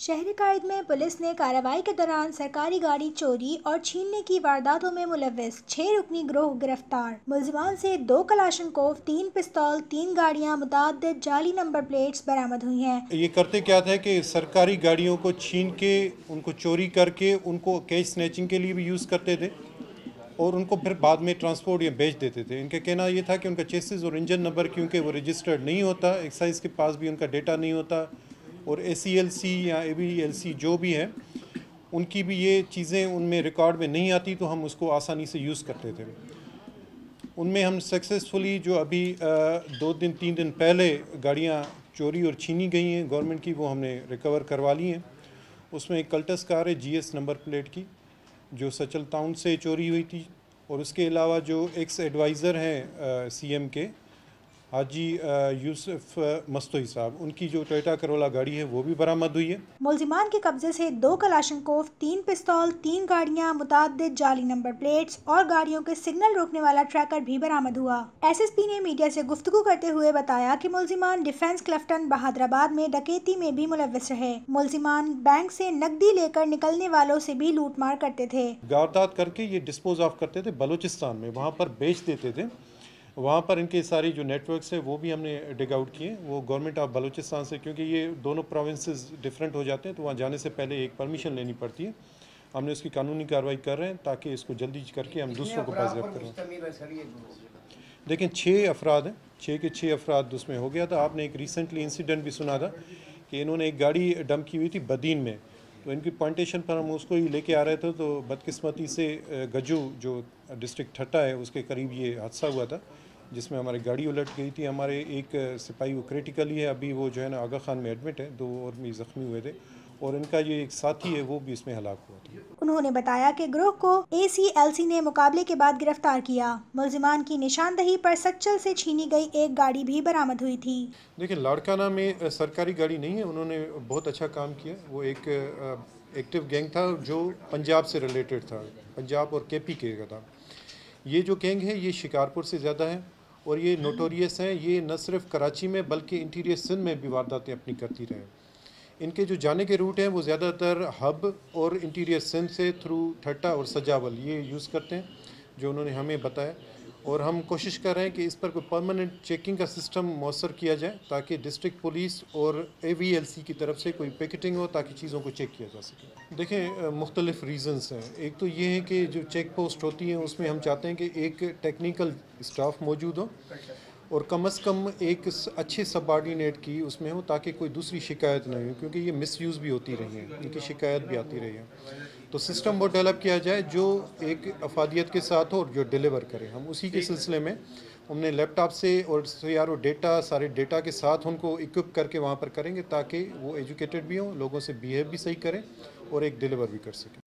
शहरी कायद में पुलिस ने कार्रवाई के दौरान सरकारी गाड़ी चोरी और छीनने की वारदातों में मुलव्विस 6 रुकनी गिरोह गिरफ्तार। मुलजिमान से 2 कलाशनकोव, 3 पिस्तौल, 3 गाड़ियां, मुतअद्दिद जाली नंबर प्लेट्स बरामद हुई हैं। ये करते क्या था कि सरकारी गाड़ियों को छीन के, उनको चोरी करके, उनको कैश स्नैचिंग के लिए भी यूज़ करते थे और उनको फिर बाद में ट्रांसपोर्ट या बेच देते थे। इनका कहना ये था कि उनका चेसिस और इंजन नंबर क्योंकि वो रजिस्टर्ड नहीं होता, एक्साइज के पास भी उनका डेटा नहीं होता और ACLC या ABLC जो भी है उनकी भी ये चीज़ें उनमें रिकॉर्ड में नहीं आती, तो हम उसको आसानी से यूज़ करते थे। उनमें हम सक्सेसफुली जो अभी 2 दिन 3 दिन पहले गाड़ियाँ चोरी और छीनी गई हैं गवर्नमेंट की, वो हमने रिकवर करवा ली हैं। उसमें एक कल्टस कार है GS नंबर प्लेट की, जो सचल टाउन से चोरी हुई थी, और उसके अलावा जो एक्स एडवाइज़र हैं CM के हाजी यूसुफ मस्तोई साहब, उनकी जो टोयोटा करोला गाड़ी है वो भी बरामद हुई है। मुलजिमान के कब्जे से 2 कलाशनकोव, 3 पिस्तौल, 3 गाड़ियां, मुतअद्दिद जाली नंबर प्लेट्स और गाड़ियों के सिग्नल रोकने वाला ट्रैकर भी बरामद हुआ। SSP ने मीडिया से गुफ्तगू करते हुए बताया कि मुलजिमान डिफेंस क्लिफ्टन बहादुराबाद में डकैती में भी मुलव्विस रहे। मुलजिमान बैंक से नकदी लेकर निकलने वालों से भी लूटमार करते थे। वारदात करके ये डिस्पोज ऑफ करते थे बलूचिस्तान में, वहाँ पर बेच देते थे। वहाँ पर इनके सारी जो नेटवर्क्स है वो भी हमने डिग आउट किए। वो गवर्नमेंट ऑफ बलूचिस्तान से, क्योंकि ये दोनों प्रोविंसेस डिफरेंट हो जाते हैं, तो वहाँ जाने से पहले एक परमिशन लेनी पड़ती है। हमने उसकी कानूनी कार्रवाई कर रहे हैं ताकि इसको जल्दी करके हम दूसरों को बाज़ियाब करें। देखें 6 अफराद हैं, 6 के 6 अफराद उसमें हो गया था। आपने एक रिसेंटली इंसिडेंट भी सुना था कि इन्होंने एक गाड़ी डंप की हुई थी बदीन में, तो इनकी पॉइंटेशन पर हम उसको ही लेके आ रहे थे, तो बदकिस्मती से गजू जो डिस्ट्रिक्ट ठट्टा है उसके करीब ये हादसा हुआ था, जिसमें हमारी गाड़ी उलट गई थी। हमारे एक सिपाही वो क्रिटिकली है, अभी वो जो है ना आगा खान में एडमिट है, 2 और भी ज़ख्मी हुए थे, और इनका ये एक साथी है वो भी इसमें हलाक हुआ था। उन्होंने बताया कि गिरोह को ACLC ने मुकाबले के बाद गिरफ्तार किया। मुलजिमान की निशानदही पर सच्चल से छीनी गई एक गाड़ी भी बरामद हुई थी। देखिए लाड़काना में सरकारी गाड़ी नहीं है, उन्होंने बहुत अच्छा काम किया। वो एक एक्टिव गैंग था जो पंजाब से रिलेटेड था, पंजाब और KP के का था। ये जो गैंग है ये शिकारपुर से ज़्यादा है और ये नोटोरियस हैं। ये न सिर्फ कराची में बल्कि इंटीरियर सिंध में भी वारदातें अपनी करती रहे। इनके जो जाने के रूट हैं वो ज़्यादातर हब और इंटीरियर सिंध से थ्रू ठट्टा और सजावल ये यूज़ करते हैं, जो उन्होंने हमें बताया। और हम कोशिश कर रहे हैं कि इस पर कोई परमानेंट चेकिंग का सिस्टम मौसर किया जाए ताकि डिस्ट्रिक्ट पुलिस और AVLC की तरफ से कोई पिकेटिंग हो ताकि चीज़ों को चेक किया जा सके। देखें मुख्तलिफ रीज़न्स हैं। एक तो ये है कि जो चेक पोस्ट होती हैं उसमें हम चाहते हैं कि एक टेक्निकल स्टाफ मौजूद हो और कम से कम एक अच्छे सबऑर्डिनेट की उसमें हो ताकि कोई दूसरी शिकायत नहीं हो, क्योंकि ये मिसयूज़ भी होती रही है, इनकी शिकायत भी आती रही है। तो सिस्टम वो डेवलप किया जाए जो एक अफादियत के साथ हो और जो डिलीवर करे। हम उसी के सिलसिले में हमने लैपटॉप से और CRO डेटा, सारे डेटा के साथ उनको इक्विप करके वहाँ पर करेंगे ताकि वो एजुकेटेड भी हों, लोगों से बिहेव भी सही करें और एक डिलीवर भी कर सकें।